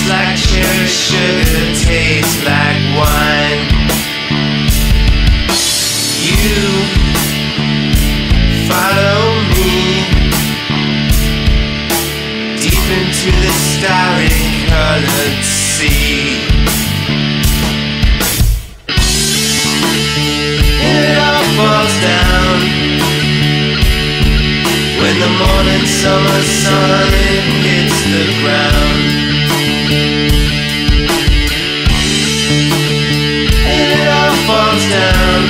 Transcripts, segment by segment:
like cherry sugar, tastes like wine. You follow me deep into the starry colored sea. It all falls down when the morning summer sun hits the ground. It all falls down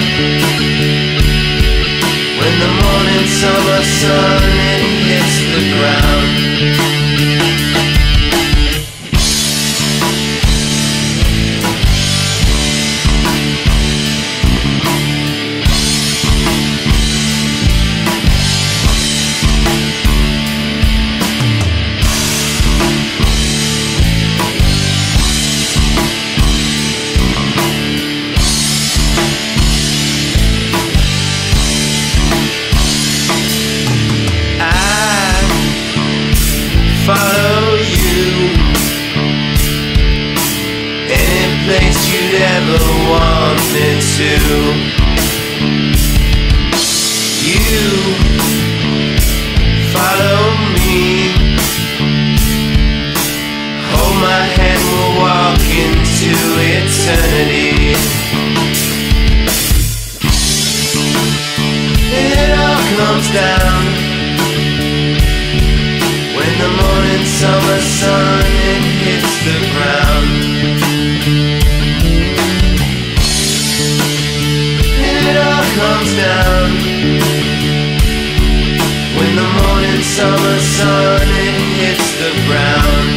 when the morning summer sun hits the ground. Follow you any place you'd ever want me to. You follow me, hold my hand, we'll walk into eternity. It all comes down when the morning summer sun hits the ground. It all comes down when the morning summer sun hits the ground.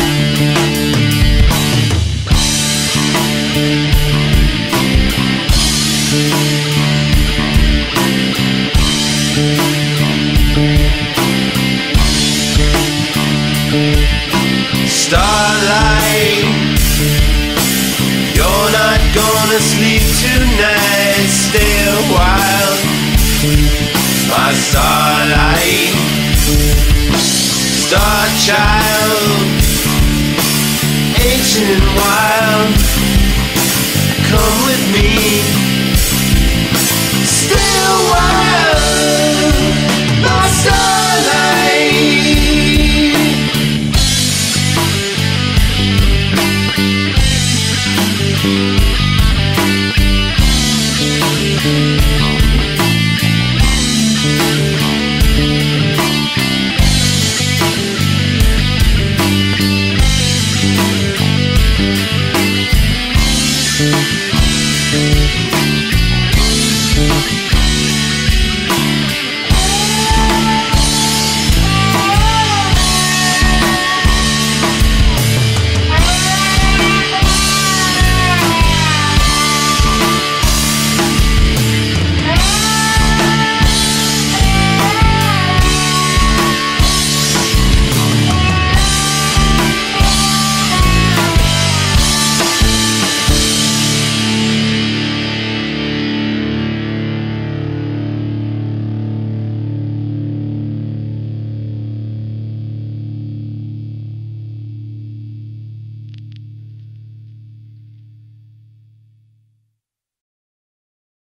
Starlight, you're not gonna sleep tonight, stay a while. My starlight, star child, ancient wild, come with me, stay a while. My star